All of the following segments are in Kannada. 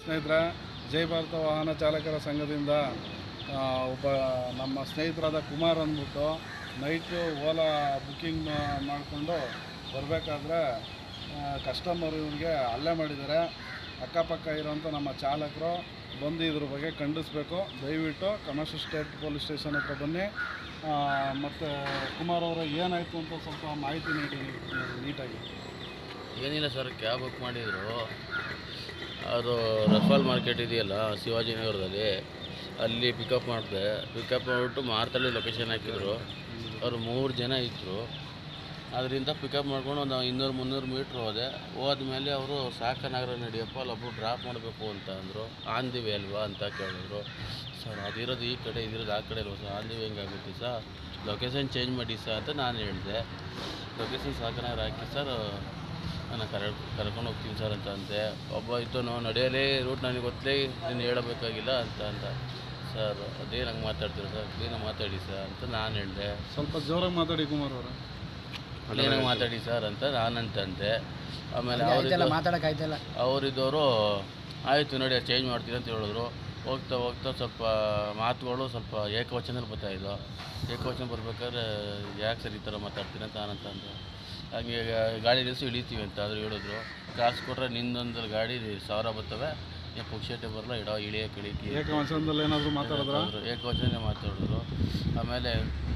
ಸ್ನೇಹಿತರೆ, ಜೈ ಭಾರತ ವಾಹನ ಚಾಲಕರ ಸಂಘದಿಂದ ಒಬ್ಬ ನಮ್ಮ ಸ್ನೇಹಿತರಾದ ಕುಮಾರ್ ಅಂದ್ಬಿಟ್ಟು ನೈಟು ಓಲಾ ಬುಕ್ಕಿಂಗ್ ಮಾಡಿಕೊಂಡು ಬರಬೇಕಾದ್ರೆ ಕಸ್ಟಮರ್ ಇವ್ರಿಗೆ ಹಲ್ಲೆ ಮಾಡಿದ್ದಾರೆ. ಅಕ್ಕಪಕ್ಕ ಇರೋಂಥ ನಮ್ಮ ಚಾಲಕರು ಬಂದು ಇದ್ರ ಬಗ್ಗೆ ಖಂಡಿಸಬೇಕು. ದಯವಿಟ್ಟು ಕಮರ್ಷಿಯಲ್ ಸ್ಟೇಟ್ ಪೊಲೀಸ್ ಸ್ಟೇಷನ್ ಹತ್ರ ಬನ್ನಿ. ಮತ್ತು ಕುಮಾರ್ ಅವರು ಏನಾಯಿತು ಅಂತ ಸ್ವಲ್ಪ ಮಾಹಿತಿ ನೀಡಿ ನೀಟಾಗಿ. ಏನಿಲ್ಲ ಸರ್, ಕ್ಯಾಬ್ ಬುಕ್ ಮಾಡಿದರು. ಅದು ರಫಾಲ್ ಮಾರ್ಕೆಟ್ ಇದೆಯಲ್ಲ ಶಿವಾಜಿನಗರದಲ್ಲಿ, ಅಲ್ಲಿ ಪಿಕಪ್ ಮಾಡಿದೆ. ಪಿಕಪ್ ಮಾಡಿಬಿಟ್ಟು ಮಾರ್ತಳ್ಳಿ ಲೊಕೇಶನ್ ಹಾಕಿದ್ರು. ಅವರು 3 ಜನ ಇದ್ದರು. ಅದರಿಂದ ಪಿಕಪ್ ಮಾಡ್ಕೊಂಡು ಒಂದು 200-300 ಮೀಟ್ರ್ ಹೋದ್ಮೇಲೆ ಅವರು ಸಾಕನಗರ ನಡಿಯಪ್ಪ, ಅಲ್ಲೊಬ್ಬರು ಡ್ರಾಪ್ ಮಾಡಬೇಕು ಅಂತ ಅಂದರು. ಆನ್ ದಿ ವೇ ಅಲ್ವಾ ಅಂತ ಕೇಳಿದ್ರು. ಸರ್ ಅದಿರೋದು ಈ ಕಡೆ, ಇದಿರೋದು ಆ ಕಡೆ ಅಲ್ವಾ ಸರ್, ಆನ್ ದಿ ವೇ ಹೆಂಗಾಗುತ್ತೆ ಸರ್, ಲೊಕೇಶನ್ ಚೇಂಜ್ ಮಾಡಿ ಸರ್ ಅಂತ ನಾನು ಹೇಳಿದೆ. ಲೊಕೇಶನ್ ಸಾಕನಗರ ಹಾಕಿ ಸರ್, ನಾನು ಕರ್ಕೊಂಡು ಹೋಗ್ತೀನಿ ಸರ್ ಅಂತ ಅಂದೆ. ಒಬ್ಬ ಇತ್ತು, ನಾವು ನಡೆಯಲೇ ರೂಟ್ ನನಗೆ ಗೊತ್ತಲೇ, ನೀನು ಹೇಳಬೇಕಾಗಿಲ್ಲ ಅಂತ ಸರ್. ಅದೇ ನಂಗೆ ಮಾತಾಡ್ತೀರ ಸರ್, ಕ್ಲೀನಾಗಿ ಮಾತಾಡಿ ಸರ್ ಅಂತ ನಾನು ಹೇಳಿದೆ. ಸ್ವಲ್ಪ ಜೋರಾಗಿ ಮಾತಾಡಿ ಕುಮಾರ್ ಅವರು. ಕ್ಲೀನಾಗಿ ಮಾತಾಡಿ ಸರ್ ಅಂತ ನಾನಂತಂದೆ. ಆಮೇಲೆ ಅವರಿದ್ದವರು ಆಯಿತು ನೋಡಿ ಚೇಂಜ್ ಮಾಡ್ತೀನಿ ಅಂತ ಹೇಳಿದ್ರು. ಹೋಗ್ತಾ ಸ್ವಲ್ಪ ಮಾತುಗಳು ಸ್ವಲ್ಪ ಏಕವಚನದಲ್ಲಿ ಬರ್ತಾಯಿದ್ದು. ಏಕವಚನ ಬರ್ಬೇಕಾದ್ರೆ ಯಾಕೆ ಸರ್ ಈ ಥರ ಮಾತಾಡ್ತೀನಿ ಅಂತ ನಾನಂತಂದೆ. ಹಂಗೆ ಗಾಡಿ ನಿಲ್ಲಿಸಿ ಇಳಿತೀವಿ ಅಂತ ಆದರೂ ಹೇಳಿದ್ರು. ಕಾಸು ಕೊಟ್ಟರೆ ನಿಂದೊಂದು ಗಾಡಿ 1000 ಬರ್ತವೆ, ಪುಕ್ಷೇಟೆ ಬರಲ್ಲ, ಇಳಿಯೋಕೆ ಏಕವಚನದಲ್ಲಿ ಏನಾದರೂ ಮಾತಾಡಿದ್ರು. ಏಕವಚನ ಮಾತಾಡಿದ್ರು. ಆಮೇಲೆ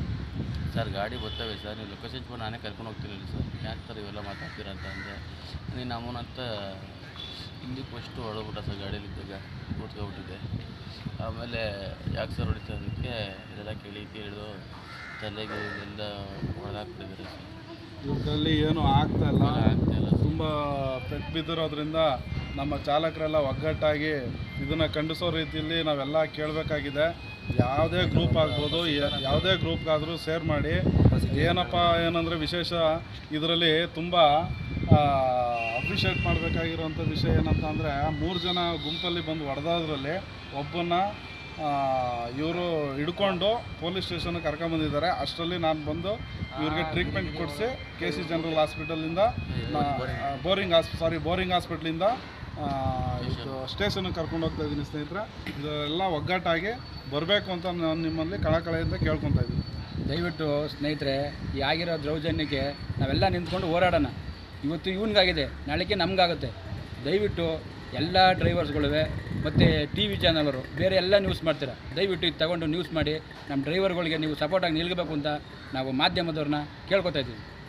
ಸರ್ ಗಾಡಿ ಬರ್ತವೆ ಸರ್, ನೀವು ಲೊಕೇಶನ್ ಬಂದು ನಾನೇ ಕರ್ಕೊಂಡು ಹೋಗ್ತೀನಿ ಸರ್, ಯಾಕೆ ಸರ್ ಇವೆಲ್ಲ ಮಾತಾಡ್ತೀರ ಅಂತ ಅಂದೆ. ನೀನು ಅಮ್ಮನಂತ ಹಿಂದಿಗೆ ಫಸ್ಟು ಹೊಡೋಗ್ಬಿಟ್ಟ ಸರ್, ಗಾಡಿಯಲ್ಲಿದ್ದಾಗ ಕೂತ್ಕೊಬಿಟ್ಟಿದ್ದೆ. ಆಮೇಲೆ ಯಾಕೆ ಸರ್ ಹೊಡಿತಾ ಅದಕ್ಕೆ ಇದೆಲ್ಲ ಹಿಡಿದು ತಲೆಗೆ ಇದೆಲ್ಲ ಹೊಡೆದಾಕ್ಬಿಟ್ಟಿದ್ದಾರೆ ಸರ್. ಇವ್ರಲ್ಲಿ ಏನೂ ಆಗ್ತಾಯಿಲ್ಲ. ತುಂಬ ಪೆಟ್ಟು ಬಿದ್ದಿರೋದ್ರಿಂದ ನಮ್ಮ ಚಾಲಕರೆಲ್ಲ ಒಗ್ಗಟ್ಟಾಗಿ ಇದನ್ನು ಖಂಡಿಸೋ ರೀತಿಯಲ್ಲಿ ನಾವೆಲ್ಲ ಕೇಳಬೇಕಾಗಿದೆ. ಯಾವುದೇ ಗ್ರೂಪ್ ಆಗ್ಬೋದು, ಯಾವುದೇ ಗ್ರೂಪ್ಗಾದರೂ ಶೇರ್ ಮಾಡಿ. ಏನಂದರೆ ವಿಶೇಷ ಇದರಲ್ಲಿ ತುಂಬ ಅಪ್ರಿಷಿಯೇಟ್ ಮಾಡಬೇಕಾಗಿರೋಂಥ ವಿಷಯ ಏನಂತ ಅಂದರೆ, 3 ಜನ ಗುಂಪಲ್ಲಿ ಬಂದು ಹೊಡೆದೋದ್ರಲ್ಲಿ ಒಬ್ಬನ್ನ ಇವರು ಹಿಡ್ಕೊಂಡು ಪೊಲೀಸ್ ಸ್ಟೇಷನ್ಗೆ ಕರ್ಕೊಂಬಂದಿದ್ದಾರೆ. ಅಷ್ಟರಲ್ಲಿ ನಾನು ಬಂದು ಇವ್ರಿಗೆ ಟ್ರೀಟ್ಮೆಂಟ್ ಕೊಡಿಸಿ KC ಜನರಲ್ ಹಾಸ್ಪಿಟಲಿಂದ ಬೋರಿಂಗ್ ಹಾಸ್ಪಿಟ್ಲಿಂದ ಇದು ಸ್ಟೇಷನ್ಗೆ ಕರ್ಕೊಂಡು ಹೋಗ್ತಾ ಇದ್ದೀನಿ. ಸ್ನೇಹಿತರೆ, ಇದೆಲ್ಲ ಒಗ್ಗಟ್ಟಾಗಿ ಬರಬೇಕು ಅಂತ ನಾನು ನಿಮ್ಮಲ್ಲಿ ಕಳಕಳೆಯಿಂದ ಕೇಳ್ಕೊತಾ ಇದ್ದೀನಿ. ದಯವಿಟ್ಟು ಸ್ನೇಹಿತರೆ, ಈ ಆಗಿರೋ ದೌರ್ಜನ್ಯಕ್ಕೆ ನಾವೆಲ್ಲ ನಿಂತ್ಕೊಂಡು ಹೋರಾಡೋಣ. ಇವತ್ತು ಇವನಿಗಾಗಿದೆ, ನಾಳೆಗೆ ನಮಗಾಗುತ್ತೆ. ದಯವಿಟ್ಟು ಎಲ್ಲ ಡ್ರೈವರ್ಸ್ಗಳಿವೆ ಮತ್ತು TV ಚಾನಲರು ಬೇರೆ ಎಲ್ಲ ನ್ಯೂಸ್ ಮಾಡ್ತೀರಾ, ದಯವಿಟ್ಟು ಇದು ತಗೊಂಡು ನ್ಯೂಸ್ ಮಾಡಿ ನಮ್ಮ ಡ್ರೈವರ್ಗಳಿಗೆ ನೀವು ಸಪೋರ್ಟಾಗಿ ನಿಲ್ಬೇಕು ಅಂತ ನಾವು ಮಾಧ್ಯಮದವ್ರನ್ನ ಕೇಳ್ಕೊತಾ ಇದ್ದೀವಿ.